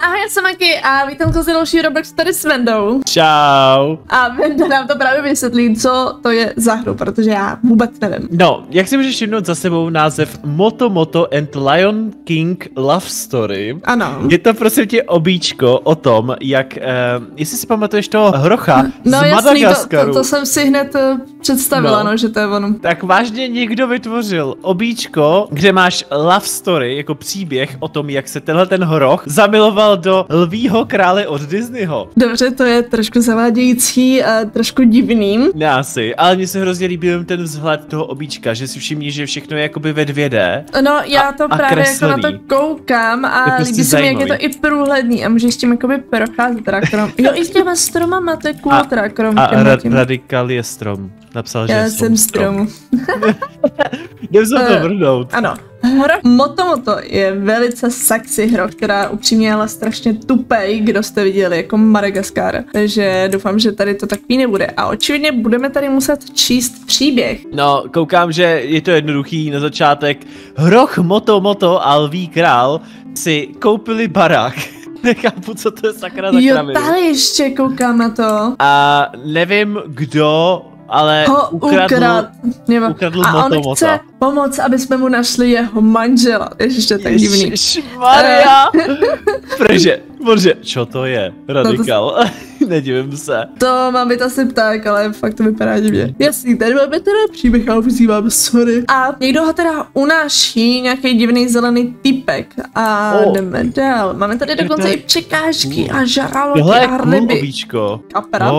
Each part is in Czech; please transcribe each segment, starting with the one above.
Ahoj, já jsem Maki a vítám se další Roblox tady s Vendou. Čau. A Venda nám to právě vysvětlí, co to je za hru, protože já vůbec nevím. No, jak si můžeš všimnout za sebou název Moto Moto and Lion King Love Story. Ano. Je to prostě tě obíčko o tom, jak, jestli si pamatuješ toho hrocha z Madagaskaru. To jsem si hned představila, no, že to je ono. Tak vážně někdo vytvořil obíčko, kde máš love story, jako příběh o tom, jak se tenhle ten hroch zamiloval do lvího krále od Disneyho. Dobře, to je trošku zavádějící a trošku divný. Ne asi, ale mně se hrozně líbil ten vzhled toho obíčka, že si všimni, že všechno je jakoby ve 2D. No, já to právě jako na to koukám a jako líbí se mi, jak je to i průhledný a můžeš tím jakoby procházet teda krom. Jo, i s těma stromama, to je cool teda krom. A Radikal je strom. Napsal, že já jsem strom. Jdem se to vrhnout. Ano. Hroch Moto Moto je velice sexy hroch, která upřímně ale strašně tupej, kdo jste viděli, jako Madagaskar. Takže doufám, že tady to takový nebude. A očividně budeme tady muset číst příběh. No, koukám, že je to jednoduchý na začátek. Hroch Moto Moto a lví král si koupili barák. Nechápu, co to je sakra za kravinu. Jo, tady ještě koukám na to. A nevím kdo, ale ukradl a on Moto chce pomoct, aby jsme mu našli jeho manžela. Ještě tak divný. Ježišmarja. Bože, čo to je? Radikal. Nedivím se. To má být asi pták, ale fakt to vypadá divně. Jasný, tady máme teda příběh, ale vzývám, sorry. A někdo ho teda unáší, nějaký divný zelený typek. A jdeme dál. Máme tady dokonce i překážky a žraloky a ryby. Kapra.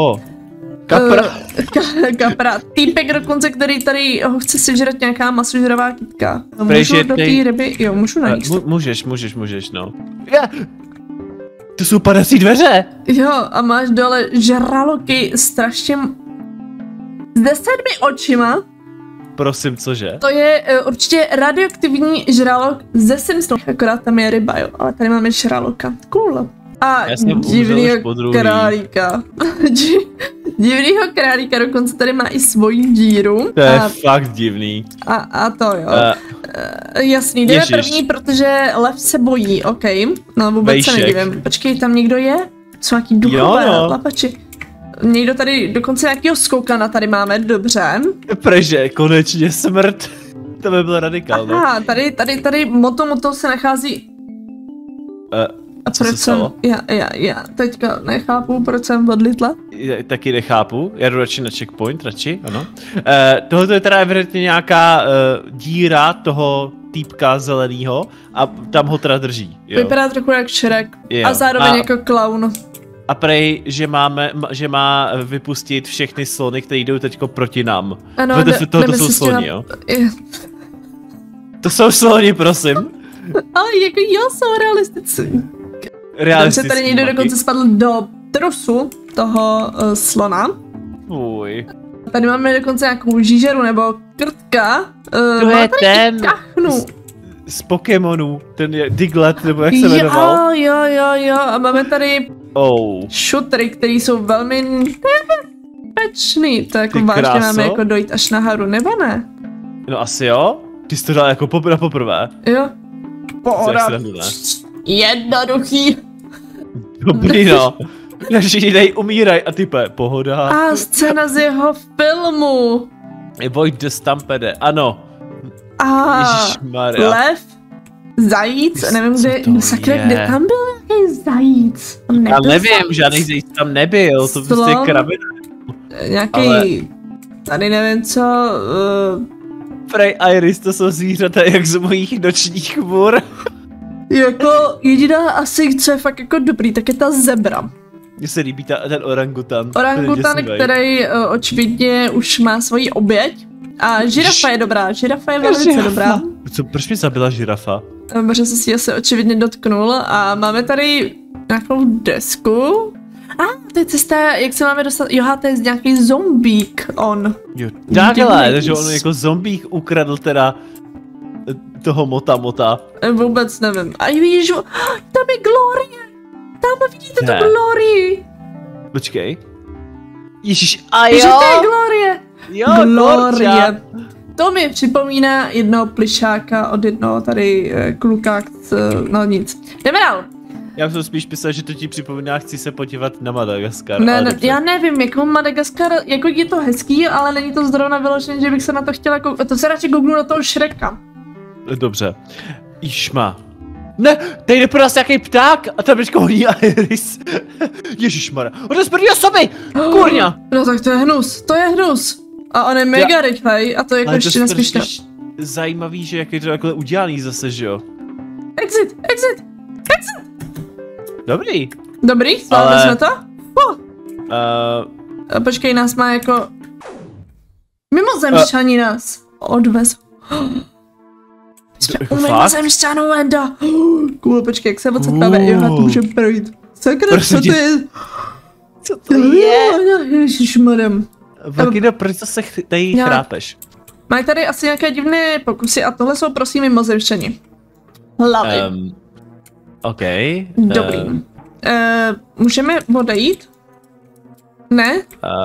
Kapra. Týpek dokonce, který tady ho chce sežrat nějaká masožravá kytka. Můžu do té ryby? Jo, můžu najíst. Můžeš, no. To jsou padací dveře! Jo, a máš dole žraloky strašně... s 10 očima. Prosím, cože? To je určitě radioaktivní žralok ze Simpsonů, akorát tam je ryba, jo, ale tady máme žraloka. Cool. A divnýho králíka. Divnýho králíka, dokonce tady má i svoji díru. To je fakt divný. A to jo. Jasný, jdeme první, protože lev se bojí, ok. No vůbec se nedivím. Počkej, tam někdo je? Jsou nějaký duchové lapači. Někdo tady, dokonce nějakýho skoukana tady máme, dobře. Preže, konečně smrt. To by byl radikál, no. Aha, tady Moto se nachází... A proč jsem, já teďka nechápu, proč jsem odlitla. Taky nechápu, já jdu radši na checkpoint, ano. Tohle je teda evidentně nějaká díra toho týpka zelenýho a tam ho teda drží. Jo. Vypadá trochu jak Shrek a zároveň jako klaun. A prej, že má vypustit všechny slony, které jdou teďko proti nám. Ano, to jsou sloni, jo? To jsou sloni, prosím. Ale jako jo, jsou realistický. Realistický. Tady někdo dokonce spadl do trusu toho slona. Uj. Tady máme dokonce nějakou žížeru nebo krtka. To je ten z Pokémonů, ten je Diglett, nebo jak se jmenoval. Jo, a máme tady šutry, který jsou velmi nebezpečný. To jako vážně máme jako dojít až na haru, nebo ne? No asi jo. Ty jsi to dal jako poprvé. Jo. Pohoda. Jednoduchý. Dobrý, no. Naši dej umíraj a type, pohoda. A scéna z jeho filmu. Avoid the Stampede, ano. Lev, zajíc, nevím kde tam byl nějaký zajíc. Já nevím, žádný zajíc tam nebyl, to prostě kravina. Nějaký, tady nevím co. Prej Iris, to jsou zvířata jak z mojich nočních můr. Jako jediná asi, co je fakt jako dobrý, tak je ta zebra. Mně se líbí ten orangutan. Orangutan, který očividně už má svoji oběť. A žirafa je dobrá, žirafa je velice dobrá. Proč mi zabila žirafa? Protože se si asi očividně dotknul a máme tady nějakou desku. To je cesta, jak se máme dostat, to je nějaký zombík on. Jo, takhle, takže on jako zombík ukradl teda toho Mota. Vůbec nevím. A ježíšu, tam je Glorie. Tam vidíte tu Glorii. Počkej. Ježíš, a jo. Že to je Glorie. Jo, Glorie. To mi připomíná jednoho plišáka od jednoho tady kluka, no nic. Jdeme dál. Já jsem spíš myslel, že to ti připomíná, chci se podívat na Madagaskar. Ne, já nevím, jako Madagaskar, jako je to hezký, ale není to zrovna vyložené, že bych se na to chtěla to se radši googlu na toho Shreka. Dobře. Išma. Ne, tady jde pro nás nějaký pták a tam ještě honí Iris. Ježišmarja, on je z první osoby, kurňa. No tak to je hnus. A on je mega rychlej a to jako ještě nespíš zajímavý, že jak je to takhle udělaný zase, že jo? Exit. Dobrý, zvládli jsme to? Počkej, nás má jako... Mimozemšťani nás odvez. Jsme u mimozemšťanů, Wendo. Cool, počkej, jak se odsetkáme, jo, to může projít. Sakra, co to je? Co to je? Ježišmarem. Vakino, proč se tady chrápeš? Mají tady asi nějaké divné pokusy a tohle jsou prosím mimozemšťani. Hlavy. OK. Dobrý. Můžeme odejít? Ne?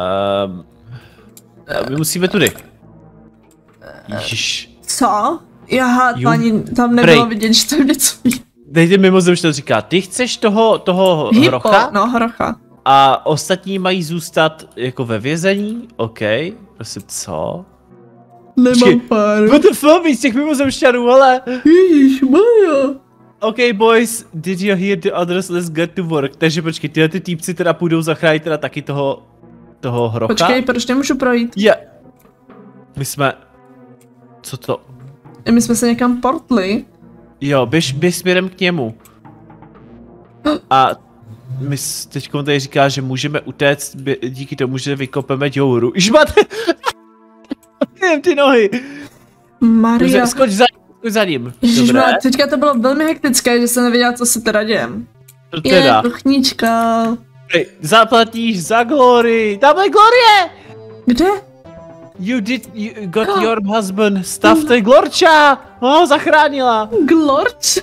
My musíme tudy. Ježiš. Co? Jaha, tam nebylo vidět, že tam něco ví. Dejte mimozemšťan říká, ty chceš toho hrocha? No, hrocha. A ostatní mají zůstat jako ve vězení? OK. Prosím, co? Nemám pár. What the fuck, víc těch mimozemšťanů, ale... Ježišmarja. OK, boys, did you hear the others? Let's get to work. Takže počkej, tyhle ty týpci teda půjdou zachránit teda taky toho hrocha. Počkej, proč nemůžu projít? My jsme... Co to? My jsme se někam portli. Jo, běž směrem k němu. A my teď tady říká, že můžeme utéct díky tomu, že vykopeme Jouru. Žmat! Nevím ty nohy. Maria. Skoč za ním. Ježišmar, teďka to bylo velmi hektické, že jsem nevěděla, co se teda děje. Je kuchnička. Zaplatíš za Glory. Tamhle Glorie! Kde? You got your husband stuff, to je Glorča! Zachránila! Glorča?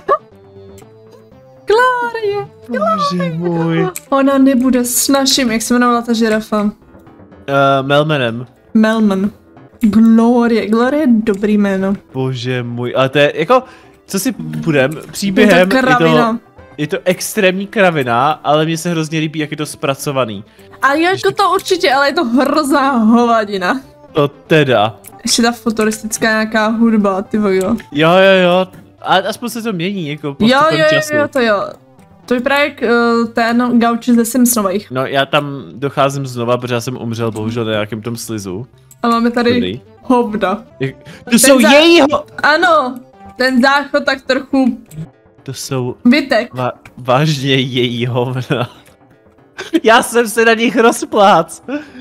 Glorie! Bože můj. Ona nebude s naším, jak se jmenovala ta žirafa? Melmanem. Melman. Glorie je dobrý jméno. Bože můj, ale to je jako, co si budem, příběhem je to extrémní kravina, ale mně se hrozně líbí, jak je to zpracovaný. A jako to určitě, ale je to hrozná hovadina. To teda. Ještě ta futuristická nějaká hudba, ty vojo. Jo. A aspoň se to mění, jako postupem času. Jo. To vypadá jak ten gauči ze Simpsonových. No já tam docházím znova, protože já jsem umřel bohužel na nějakém tom slizu. A máme tady hovna. To jsou jejího! Ano, ten záchod tak trochu... To jsou... Vytek. Vážně její hovna. Já jsem se na nich rozplác.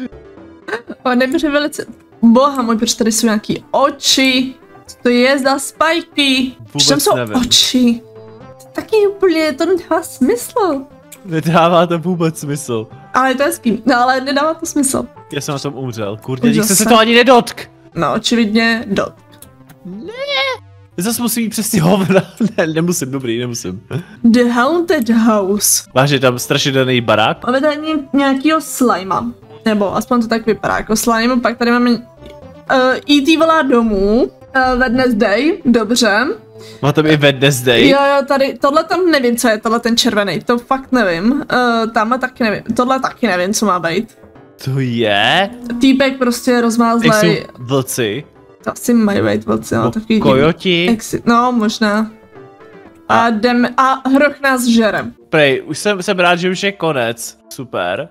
On je velice... Boha můj, proč tady jsou nějaký oči? Co to je za spajky? Proč tam jsou oči? Taky úplně, to nedává smysl. Nedává to vůbec smysl. Ale to je hezký, no ale nedává to smysl. Já jsem na tom umřel, kurde, dík se to ani nedotk. No, očividně dotk. Ne. Zas musím jít přes ty hovna. Ne, nemusím. The Haunted House. Vážně tam strašidelný barák? Máme tady nějakýho slima. Nebo aspoň to tak vypadá jako slime. Pak tady máme E.T. volá domů. Wednesday, dobře. Má tam i Wednesday? Jo, tady, tohle tam nevím, co je, tohle ten červený, to fakt nevím. Tamhle taky nevím, tohle taky nevím, co má být. To je? Týpek prostě rozmázlej. Jak jsou vlci? To asi mají být vlci, no, takový kojoti? No, možná. A jdeme, a hroch nás žere. Prej, už jsem rád, že už je konec, super.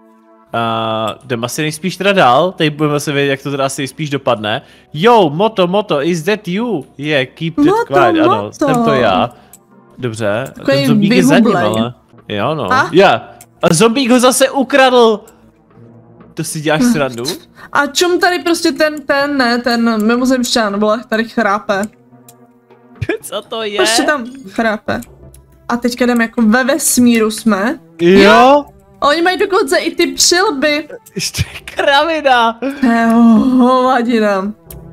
Jdem asi nejspíš teda dál, teď budeme se vědět, jak to teda asi nejspíš dopadne. Yo, Moto, is that you? Yeah, keep it quiet, ano, jsem to já. Dobře, ten zombík je za ním, ale... Jo no, a zombík ho zase ukradl! To si děláš srandu? A čum tady prostě ten mimozemšťan, vole, tady chrápe. Co to je? Prostě tam chrápe. A teďka jdeme jako ve vesmíru jsme. Jo? Oni mají dokonce i ty přilby. Ještě kravina. Hovadina.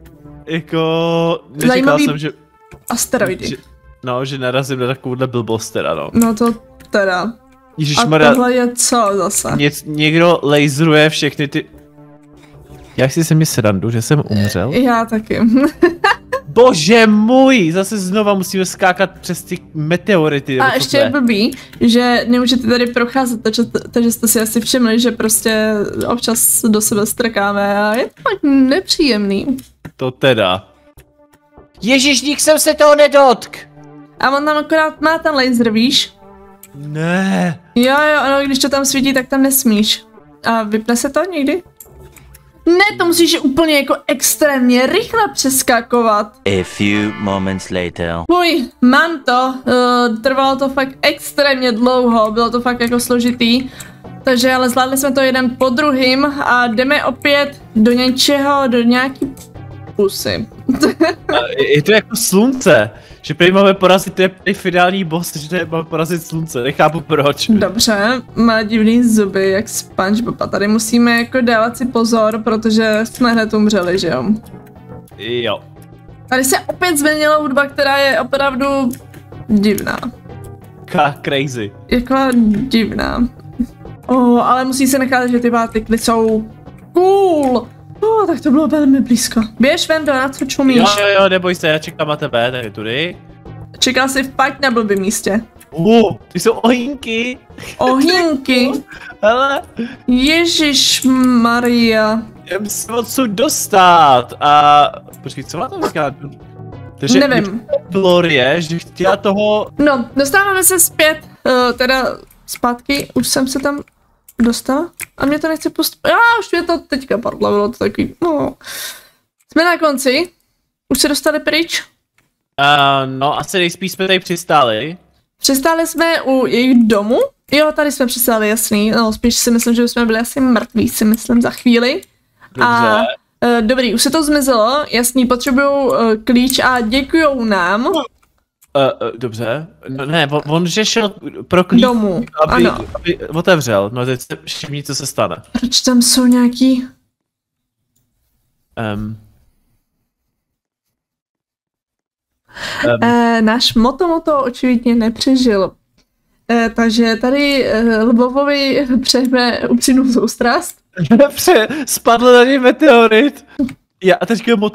Jako, neříkal jsem, že... Asteroidy. Že narazím na takovouhle blbost teda, no. No to teda. Ježišmarja. A tohle je co zase? Někdo laseruje všechny ty... Jak si se mi srandu, že jsem umřel? Já taky. Bože můj, zase znova musíme skákat přes ty meteority. A ještě je blbý, že nemůžete tady procházet, takže jste si asi všimli, že prostě občas do sebe strkáme a je to tak nepříjemný. To teda. Ježišník, jsem se toho nedotk. A on tam akorát má ten laser, víš? Ne. Jo, ano, když to tam svítí, tak tam nesmíš. A vypne se to někdy? Ne, to musíš úplně jako extrémně rychle přeskakovat. A few moments later. Fuj, mám to. Trvalo to fakt extrémně dlouho, bylo to fakt jako složitý. Takže ale zvládli jsme to jeden po druhým a jdeme opět do něčeho, do nějaký pusy. Je to jako slunce, že prý máme porazit, to je finální boss, že máme porazit slunce, nechápu proč. Dobře, má divný zuby, jak SpongeBob, a tady musíme jako dávat si pozor, protože jsme hned umřeli, že jo? Jo. Tady se opět změnila hudba, která je opravdu divná. Crazy. Jako divná. Ale musí se nechat, že ty pátikly jsou cool. Tak to bylo velmi blízko. Běž ven, na co čumíš? Jo, neboj se, já čekám na tebe, tady tudy. Čekal jsi fakt na blbým místě. Ty jsou ohýnky. Ohýnky? Hele. Ježíš Maria. Já musím odsud dostat a... Počkej, co má to říkat? Takže nevím. Glorie, že chtěla toho... No, dostáváme se zpět, teda zpátky, už jsem se tam dostala a mě to nechce postupit. Už mě to teďka padlo, bylo to takový, no. Jsme na konci, už se dostali pryč? No, asi nejspíš jsme tady přistáli. Přistáli jsme u jejich domu? Jo, tady jsme přistáli, jasný, no spíš si myslím, že jsme byli asi mrtví, si myslím, za chvíli. Dobře. Dobrý, už se to zmizelo, jasný, potřebuju klíč a děkujou nám. Dobře, no, ne, on že šel pro klíč, domů, ano. Aby otevřel, no teď se všimni, co se stane. Proč tam jsou nějaký... Náš Moto očividně nepřežil. Takže tady Lvovovi přejeme upřímnou soustrast. Spadl na něj meteorit. Já a teďka Moto...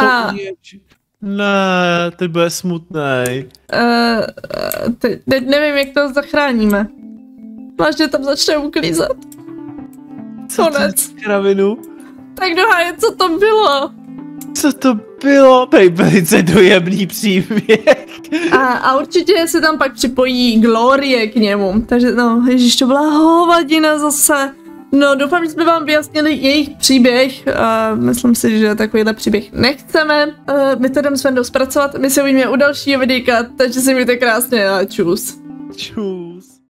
Ne, to bude smutnej. Teď nevím, jak to zachráníme. Vážně tam začne uklízet. Konec. Kravinu. Tak doháje, co to bylo? Co to bylo? Velice dojemný příběh. A určitě se tam pak připojí Glorie k němu. Takže no, ježiš, to byla hovadina zase. No, doufám, že jsme vám vyjasnili jejich příběh. Myslím si, že takovýhle příběh nechceme. My to jdeme s Vendou zpracovat. My se uvidíme u dalšího videa, takže se mějte krásně a čus. Čus.